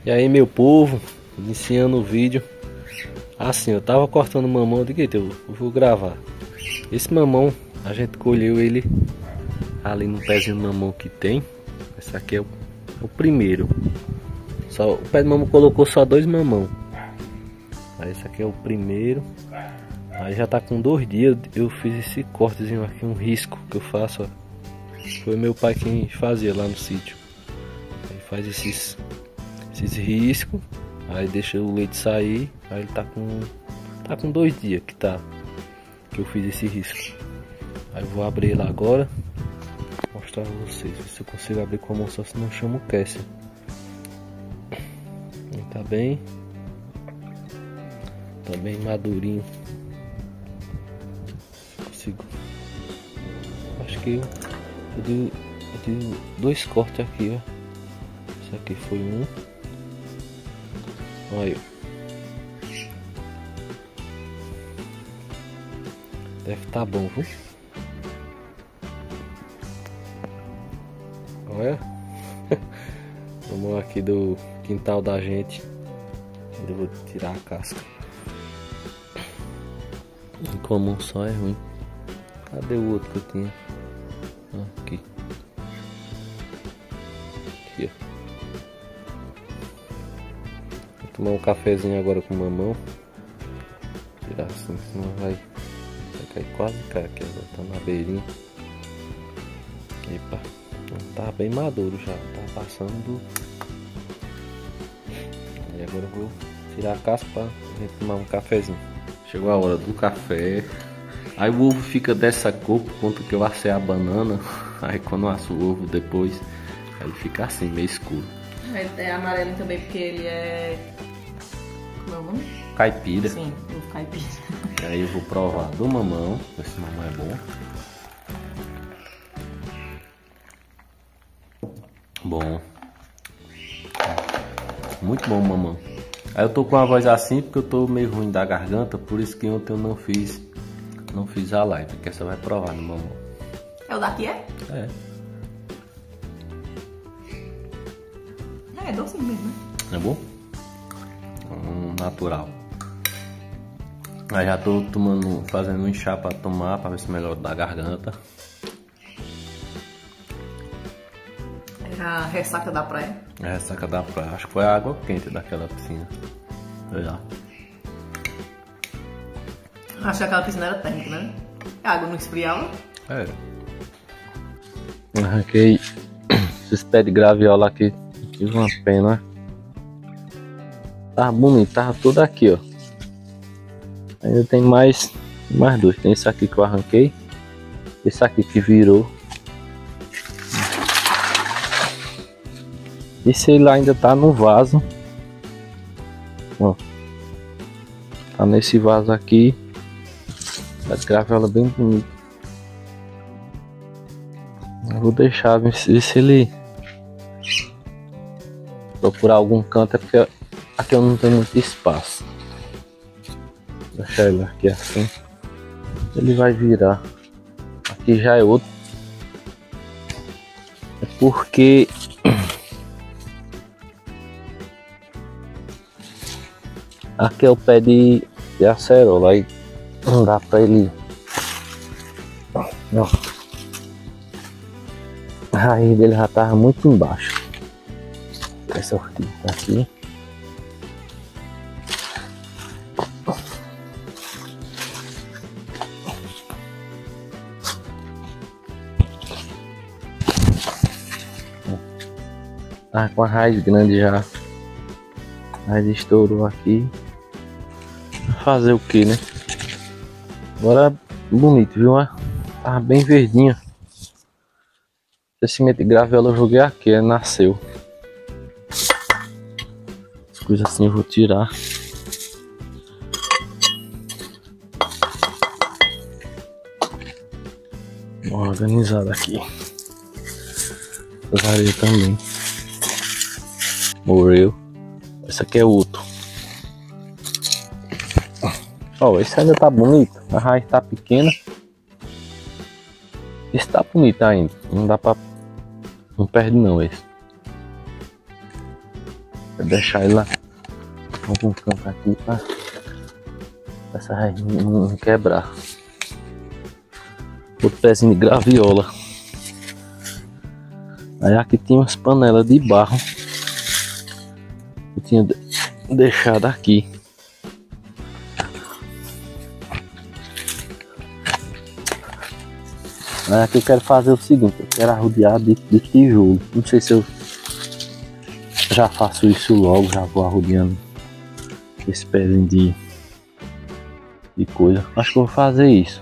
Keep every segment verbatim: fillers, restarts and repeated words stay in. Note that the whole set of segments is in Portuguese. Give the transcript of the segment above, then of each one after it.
E aí, meu povo, iniciando o vídeo. Assim, eu tava cortando mamão, de que eu vou gravar. Esse mamão, a gente colheu ele ali no pezinho de mamão que tem. Esse aqui é o, é o primeiro. Só, o pé de mamão colocou só dois mamão. Aí esse aqui é o primeiro. Aí já tá com dois dias. Eu fiz esse cortezinho aqui, um risco que eu faço, ó. Foi meu pai quem fazia lá no sítio. Ele faz esses esses riscos, aí deixa o leite sair. Aí ele tá com tá com dois dias que tá que eu fiz esse risco. Aí eu vou abrir ele agora, mostrar pra vocês, ver se eu consigo abrir com a mão, só se não chama o Cassie. Ele tá bem tá bem madurinho. Consigo, acho que eu, eu, dei, eu dei dois cortes aqui, ó. Esse aqui foi um. Olha, deve tá bom, viu? Olha, vamos aqui do quintal da gente. Eu vou tirar a casca. Como só é ruim. Cadê o outro que eu tinha? Aqui. Aqui, ó. Vou tomar um cafezinho agora com mamão. Tirar assim, senão vai, vai cair quase cai aqui. Agora tá na beirinha. Epa, tá bem maduro já. Tá passando do... E agora eu vou tirar a casca pra gente tomar um cafezinho. Chegou a hora do café. Aí o ovo fica dessa cor por conta que eu assei a banana. Aí quando eu asso o ovo depois, aí fica assim, meio escuro. Ele é amarelo também porque ele é... Como é o nome? Caipira. Sim, ovo caipira. Aí eu vou provar do mamão. Esse mamão é bom. Bom. Muito bom o mamão. Aí eu tô com a voz assim porque eu tô meio ruim da garganta, por isso que ontem eu não fiz não fiz a live, porque essa vai provar no mamão. É o daqui, é? É. É, é docinho mesmo, né? É bom? Hum, natural. Aí já tô tomando, fazendo um chá pra tomar, pra ver se melhora da garganta. É a ressaca da praia. É a ressaca da praia, acho que foi a água quente daquela piscina. Olha lá. Acho que aquela piscina era térmica, né? A água não esfriava? É. Arranquei esses pés de graviola aqui. Tive uma pena. Tava bonito, tava tudo aqui, ó. Ainda tem mais, mais dois. Tem esse aqui que eu arranquei. Esse aqui que virou. Esse aí lá ainda tá no vaso. Ó. Tá nesse vaso aqui. A graviola bem bonita. Eu vou deixar ver se, se ele procurar algum canto, é porque aqui eu não tenho muito espaço. Vou deixar ele aqui assim. Ele vai virar. Aqui já é outro. É porque aqui é o pé de, de acerola, aí não dá pra ele. Ó. A raiz dele já tava muito embaixo. Essa orquídea tá aqui. Tá com a raiz grande já. A raiz estourou aqui. Fazer o que, né? Agora bonito, viu? Tá bem verdinho. Esse cimento de graviola eu joguei aqui, ele nasceu. As coisas assim eu vou tirar. Uma organizada aqui. As areias também. Morreu. Esse aqui é outro. Ó, oh, esse ainda tá bonito. A raiz tá pequena. Esse tá bonito ainda. Não dá pra... Não perde não esse. Vou deixar ele lá em algum canto aqui pra essa raiz não quebrar. Outro pezinho de graviola. Aí aqui tinha umas panelas de barro. Eu tinha deixado aqui. Aí aqui eu quero fazer o seguinte, eu quero arrodear de, de tijolo. Não sei se eu já faço isso logo, já vou arrodeando esse pezinho de, de coisa. Acho que eu vou fazer isso.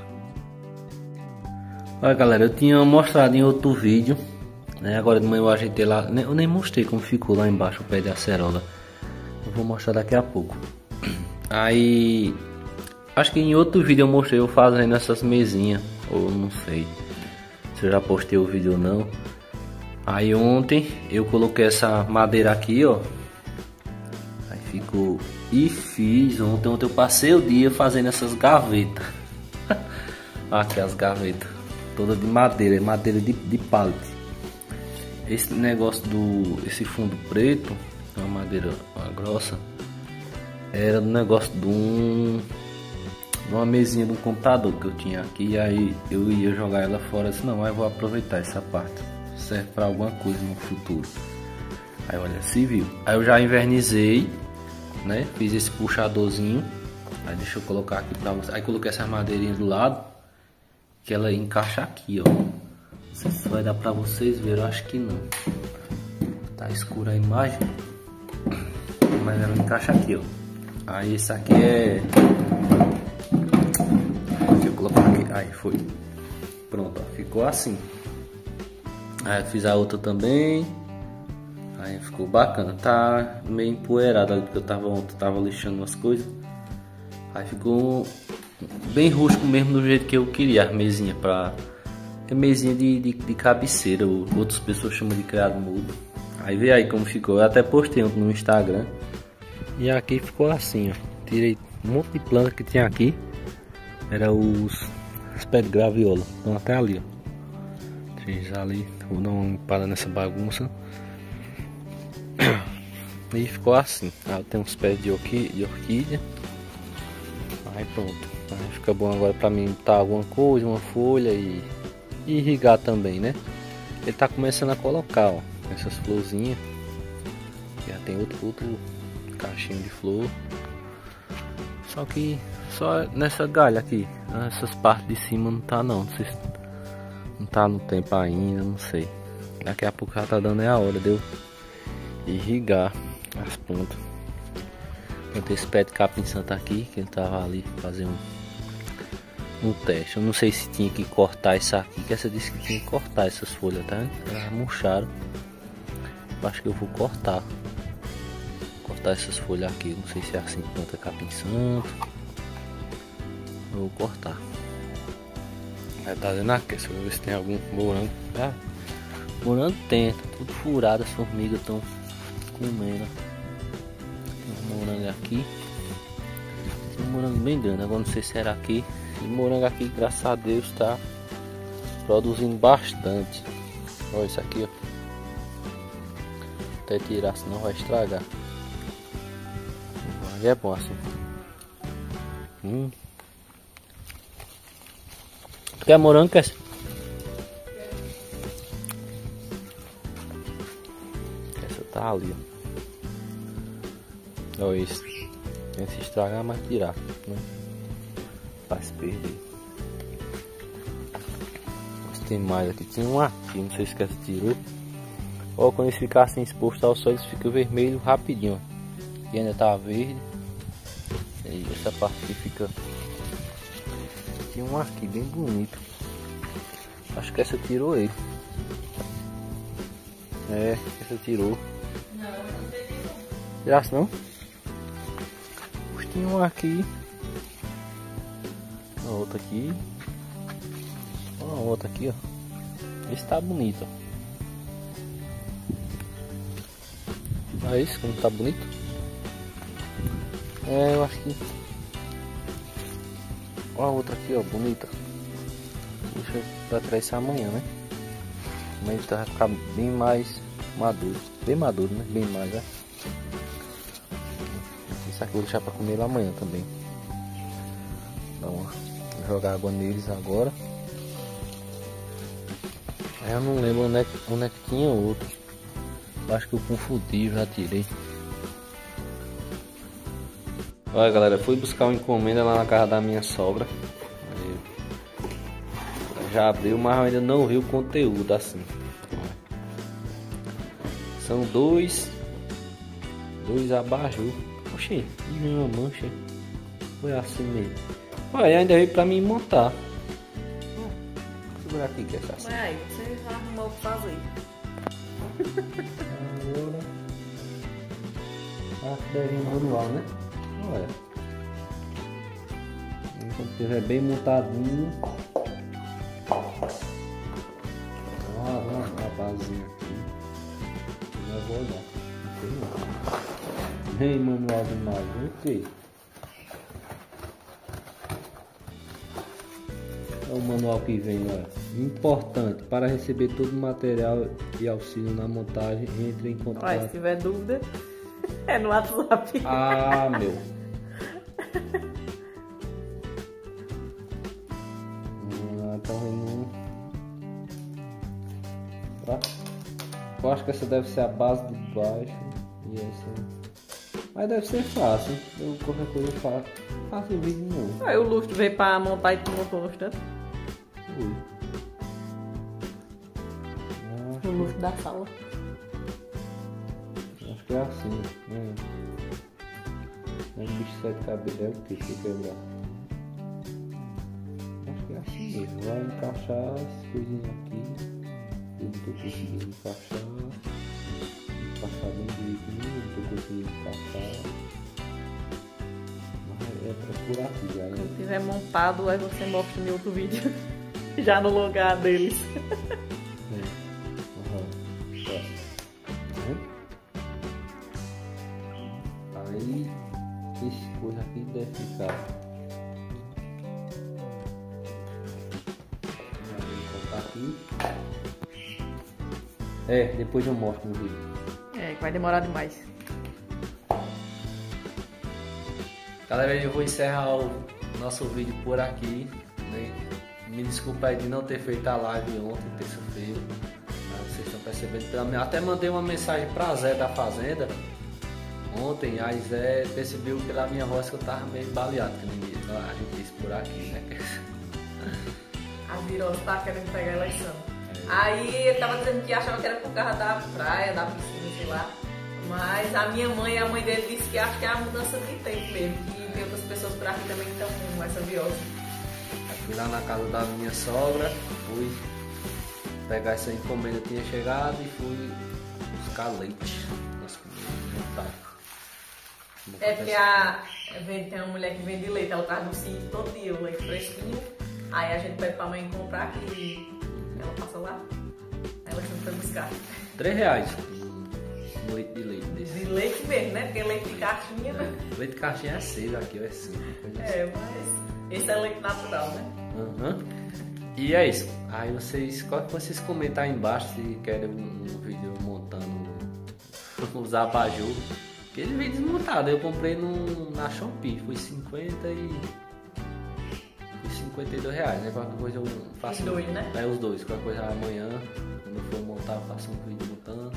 Olha galera, eu tinha mostrado em outro vídeo, né? Agora de manhã eu ajeitei lá, eu nem mostrei como ficou lá embaixo o pé de acerola. Eu vou mostrar daqui a pouco. Aí, acho que em outro vídeo eu mostrei eu fazendo essas mesinhas, ou não sei se eu já postei o vídeo ou não. Aí ontem eu coloquei essa madeira aqui, ó. Aí ficou, e fiz ontem, ontem eu passei o dia fazendo essas gavetas. Aqui as gavetas. Toda de madeira, madeira de, de pallet. Esse negócio do, esse fundo preto, uma madeira uma grossa, era do negócio de um, uma mesinha de um computador que eu tinha aqui. Aí eu ia jogar ela fora, disse, não, mas vou aproveitar essa parte, serve para alguma coisa no futuro. Aí olha, se viu. Aí eu já invernizei, né? Fiz esse puxadorzinho. Aí deixa eu colocar aqui para você. Aí coloquei essa madeirinha do lado, que ela encaixa aqui, ó. Não sei se vai dar pra vocês verem, eu acho que não. Tá escura a imagem, mas ela encaixa aqui, ó. Aí esse aqui é... Deixa eu colocar aqui. Aí foi. Pronto, ó. Ficou assim. Aí eu fiz a outra também. Aí ficou bacana. Tá meio empoeirado ali, porque eu tava ontem, tava lixando umas coisas. Aí ficou bem rústico mesmo, do jeito que eu queria a mesinha, pra é mesinha de, de, de cabeceira, ou outras pessoas chamam de criado mudo. Aí vê aí como ficou, eu até postei ontem no Instagram. E aqui ficou assim, ó. Tirei um monte de planta que tinha aqui. Era os, os pés de graviola, estão até ali, ó. Fiz ali, vou dar uma limpada nessa bagunça. E ficou assim. Aí tem uns pés de, orquí de orquídea. Aí pronto. Aí fica bom agora pra mim botar alguma coisa, uma folha e, e irrigar também, né? Ele tá começando a colocar, ó, essas florzinhas. Já tem outro, outro caixinho de flor. Só que só nessa galha aqui, essas partes de cima não tá não. Não sei se não tá no tempo ainda, não sei. Daqui a pouco já tá dando é a hora de eu irrigar as plantas. Tem esse pé de capim santo aqui, que ele tava ali fazendo um, um teste. Eu não sei se tinha que cortar isso aqui, que essa disse que tinha que cortar essas folhas, tá? Elas murcharam. Eu acho que eu vou cortar. Cortar essas folhas aqui. Não sei se é assim que planta capim santo. Eu vou cortar. Aí tá dando aqui, deixa eu ver se tem algum morango. Ah, morango tem, tá tudo furado, as formigas estão comendo. Tem um morango aqui. Tem um morango bem grande, agora não sei se era aqui. E o morango aqui, graças a Deus, tá produzindo bastante. Olha isso aqui, ó. Até tirar, senão vai estragar. Mas é bom assim. Hum. Quer morango, quer? Essa tá ali, ó. Olha isso. Tem que se estragar, mas tirar, né? Faz perder. Mas tem mais aqui. Tem um aqui, não sei se essa tirou. Ó, quando eles ficassem expostos ao sol, eles ficam vermelho rapidinho, ó. E ainda tá verde. E essa parte aqui fica. Tem um aqui bem bonito. Acho que essa tirou ele. É, essa tirou. Não, não tirou. Tirasse não? Tem um aqui. Uma outra aqui. Uma outra aqui, ó. Esse tá bonito, ó. Olha isso, como tá bonito. É, eu acho que. Olha a outra aqui, ó, bonita. Deixa eu pra trás isso amanhã, né? Amanhã vai ficar bem mais maduro. Bem maduro, né? Bem mais, né? Isso aqui eu vou deixar pra comer lá amanhã também. Dá uma, vou jogar água neles agora. Aí eu não lembro onde é, que, onde é que tinha outro. Acho que eu confundi, já tirei. Olha galera, fui buscar uma encomenda lá na casa da minha sogra. Aí, já abriu, mas ainda não vi o conteúdo assim. São dois Dois abajur. Oxi, e uma mancha. Foi assim mesmo. Olha, ainda veio pra mim montar. Vou segurar aqui que é assim. Mas aí, você já arrumou o que fazer. Agora. Acho que deve ir manual, né? Olha. Quando estiver bem montadinho. Ah, uma basinha aqui. Não vou olhar. Não tem não. Vem manual demais, o que? É o manual que vem, olha. Importante, para receber todo o material e auxílio na montagem, entre em contato. Olha, se tiver dúvida, é no WhatsApp. Ah, meu. Ah, tá vendo? Tá? Eu acho que essa deve ser a base de baixo. E essa. Mas deve ser fácil. Eu qualquer coisa eu faço. Faço o vídeo não. Aí o Lúcio veio pra montar e tu montou no instante. Ui. O Lúcio da sala. Acho que é assim, né? É um bicho sete cabelos, é o que se quebrar? Acho que é assim mesmo. Vai encaixar as coisinhas aqui. Eu não tô conseguindo encaixar. Encaixar bem direitinho, não tô conseguindo encaixar. Mas é por aqui já, né? Quando tiver montado, aí você mostra em outro vídeo. Já no lugar deles. É. Uhum. Tá. Aí, esse coisa aqui deve ficar. Vou colocar aqui. É, depois eu mostro no vídeo. É, que vai demorar demais. Galera, eu vou encerrar o nosso vídeo por aqui, né? Me desculpa aí de não ter feito a live ontem, terça-feira. Vocês estão percebendo pela minha... Até mandei uma mensagem pra Zé da Fazenda ontem, aí Zé percebeu pela minha voz que eu tava meio baleado, que ninguém, a gente disse por aqui, né? A virose tá querendo pegar a eleição. É. Aí ele tava dizendo que achava que era por causa da praia, da piscina, sei lá. Mas a minha mãe e a mãe dele disse que acho que é a mudança de tempo mesmo, que tem outras pessoas por aqui também que estão com essa virose. Fui lá na casa da minha sogra, fui pegar essa encomenda que tinha chegado e fui buscar leite. Nossa, tá. É porque a, vem, tem uma mulher que vende leite, ela traz no sítio todo dia, o leite fresquinho. Aí a gente pede pra mãe comprar e ela passa lá. Aí ela sempre foi buscar. Três reais. Um leite de leite desse. De leite mesmo, né? Porque leite de caixinha, né? É. Leite de caixinha é seis, aqui é cinco. É, mas esse é leite natural, né? Uhum. E é isso. Aí vocês, vocês comentar aí embaixo se querem um, um vídeo montando os abajur. Aquele vídeo desmontado, eu comprei no, na Shopee, foi cinquenta e. Foi cinquenta e dois reais, né? Qualquer coisa eu faço. Os dois, né? É, os dois. Qualquer coisa amanhã, quando eu for montar, eu faço um vídeo montando.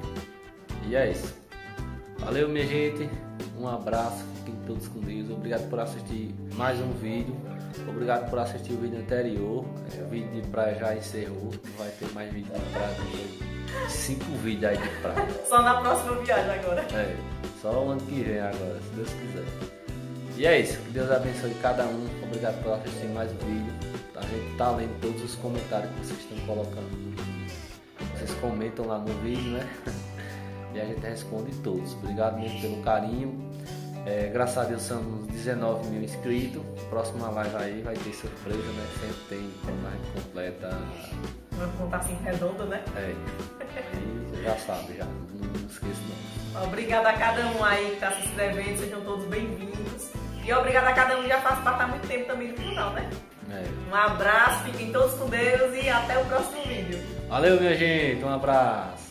E é isso. Valeu, minha gente. Um abraço. Fiquem todos com Deus. Obrigado por assistir mais um vídeo. Obrigado por assistir o vídeo anterior. É, o vídeo de praia já encerrou. Vai ter mais vídeo de praia. Cinco vídeos aí de praia. Só na próxima viagem agora. É, só o ano que vem agora, se Deus quiser. E é isso. Que Deus abençoe cada um. Obrigado por assistir mais um vídeo. A gente tá lendo todos os comentários que vocês estão colocando. Vocês comentam lá no vídeo, né? E a gente responde todos. Obrigado mesmo pelo carinho. É, graças a Deus somos dezenove mil inscritos. Próxima live aí vai ter surpresa, né? Sempre tem quando a gente completa. Vamos contar assim redonda, né? É. Aí você já sabe, já. Não esqueça não. Obrigada a cada um aí que está se inscrevendo. Sejam todos bem-vindos. E obrigada a cada um que já faz parte há muito tempo também do canal, né? É. Um abraço, fiquem todos com Deus e até o próximo vídeo. Valeu, minha gente. Um abraço.